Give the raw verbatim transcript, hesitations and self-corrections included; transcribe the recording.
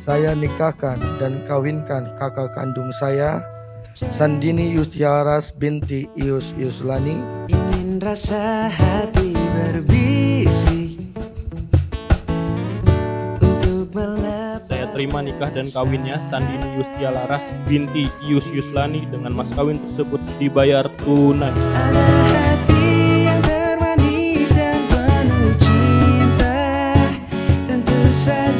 saya nikahkan dan kawinkan kakak kandung saya, Sandini Yustialaras binti Ius Yuslani. Ingin rasa hati berbisik untuk melepas. Saya terima nikah dan kawinnya Sandini Yustialaras binti Ius Yuslani dengan mas kawin tersebut dibayar tunai. Ada hati yang termanis dan penuh cinta, tentu saja